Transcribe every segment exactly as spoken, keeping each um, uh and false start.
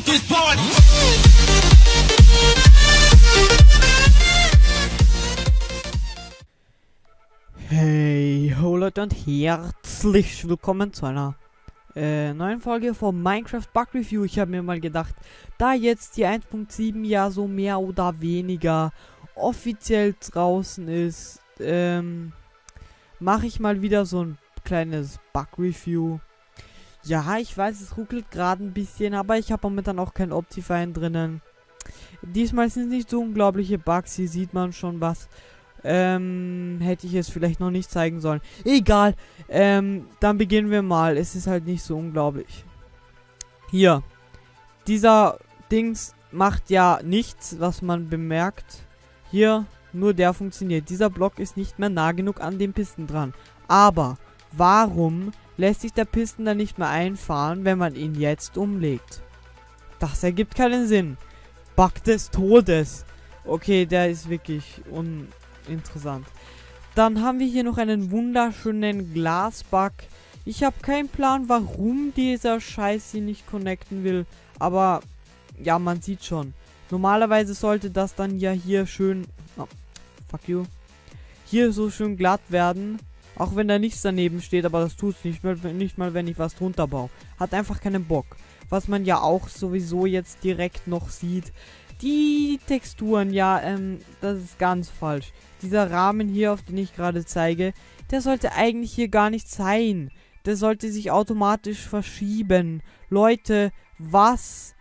this party. Hey, ho Leute und herzlich willkommen zu einer äh, neuen Folge von Minecraft Bug Review. Ich habe mir mal gedacht, da jetzt die eins Punkt sieben ja so mehr oder weniger offiziell draußen ist, ähm, mache ich mal wieder so ein kleines Bug Review. Ja, ich weiß, es ruckelt gerade ein bisschen, aber ich habe momentan auch kein Optifine drinnen. Diesmal sind es nicht so unglaubliche Bugs, hier sieht man schon was. Ähm, hätte ich es vielleicht noch nicht zeigen sollen. Egal, ähm, dann beginnen wir mal. Es ist halt nicht so unglaublich. Hier, dieser Dings macht ja nichts, was man bemerkt. Hier, nur der funktioniert. Dieser Block ist nicht mehr nah genug an den Pisten dran. Aber, warum lässt sich der Pisten dann nicht mehr einfahren, wenn man ihn jetzt umlegt? Das ergibt keinen Sinn. Bug des Todes. Okay, der ist wirklich un... interessant. Dann haben wir hier noch einen wunderschönen Glasbug. Ich habe keinen Plan, warum dieser Scheiß hier nicht connecten will. Aber ja, man sieht schon. Normalerweise sollte das dann ja hier schön... Oh, fuck you. Hier so schön glatt werden. Auch wenn da nichts daneben steht, aber das tut es nicht mal, nicht mal, wenn ich was drunter baue. Hat einfach keinen Bock. Was man ja auch sowieso jetzt direkt noch sieht. Die Texturen, ja, ähm, das ist ganz falsch. Dieser Rahmen hier, auf den ich gerade zeige, der sollte eigentlich hier gar nicht sein. Der sollte sich automatisch verschieben. Leute, was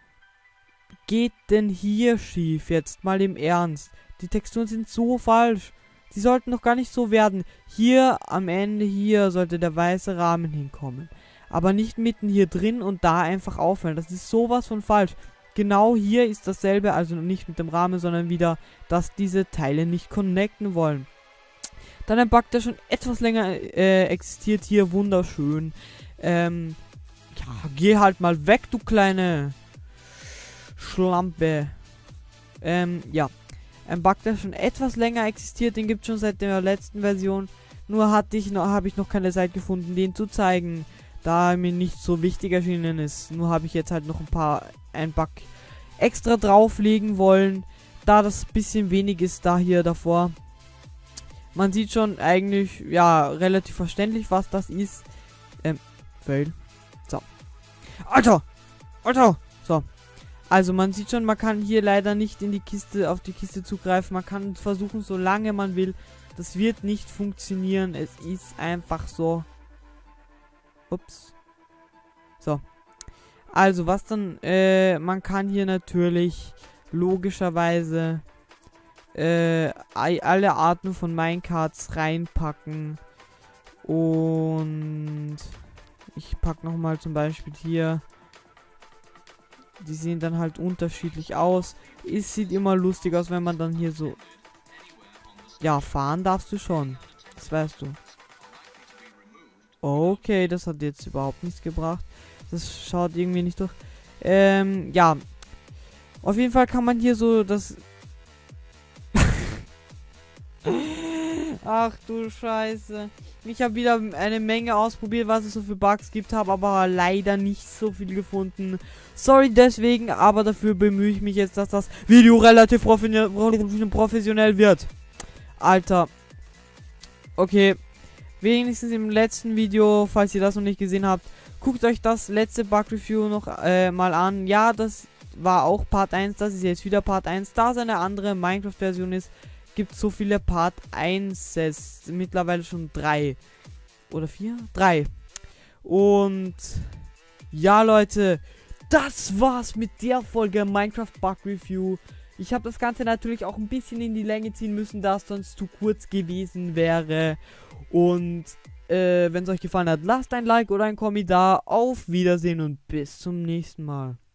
geht denn hier schief? Jetzt mal im Ernst. Die Texturen sind so falsch. Die sollten doch gar nicht so werden. Hier am Ende, hier sollte der weiße Rahmen hinkommen. Aber nicht mitten hier drin und da einfach aufhören. Das ist sowas von falsch. Genau hier ist dasselbe, also nicht mit dem Rahmen, sondern wieder, dass diese Teile nicht connecten wollen. Dann ein Bug, der schon etwas länger äh, existiert hier, wunderschön. Ähm, ja, geh halt mal weg, du kleine Schlampe. Ähm, ja. Ein Bug, der schon etwas länger existiert, den gibt es schon seit der letzten Version. Nur hatte ich noch, habe ich noch keine Zeit gefunden, den zu zeigen, da er mir nicht so wichtig erschienen ist. Nur habe ich jetzt halt noch ein paar, ein Bug extra drauflegen wollen, da das bisschen wenig ist da hier davor. Man sieht schon eigentlich, ja, relativ verständlich, was das ist. Ähm, fail. So. Alter! Alter! So. Also man sieht schon, man kann hier leider nicht in die Kiste, auf die Kiste zugreifen. Man kann versuchen, solange man will. Das wird nicht funktionieren. Es ist einfach so. Ups. So. Also, was dann, äh, man kann hier natürlich logischerweise äh, alle Arten von Minecarts reinpacken. Und ich packe nochmal zum Beispiel hier. Die sehen dann halt unterschiedlich aus. Es sieht immer lustig aus, wenn man dann hier so... Ja, fahren darfst du schon. Das weißt du. Okay, das hat jetzt überhaupt nichts gebracht. Das schaut irgendwie nicht durch. Ähm, ja. Auf jeden Fall kann man hier so das... Ach du Scheiße. Ich habe wieder eine Menge ausprobiert, was es so für Bugs gibt, habe aber leider nicht so viel gefunden. Sorry deswegen, aber dafür bemühe ich mich jetzt, dass das Video relativ professionell wird. Alter. Okay. Wenigstens im letzten Video, falls ihr das noch nicht gesehen habt, guckt euch das letzte Bug-Review noch äh, mal an. Ja, das war auch Part eins, das ist jetzt wieder Part eins. Da es eine andere Minecraft-Version ist, gibt es so viele Part eins. Mittlerweile schon drei. Oder vier? Drei. Und ja, Leute, das war's mit der Folge Minecraft Bug-Review. Ich habe das Ganze natürlich auch ein bisschen in die Länge ziehen müssen, da es sonst zu kurz gewesen wäre. Und äh, wenn es euch gefallen hat, lasst ein Like oder ein Kommentar. Auf Wiedersehen und bis zum nächsten Mal.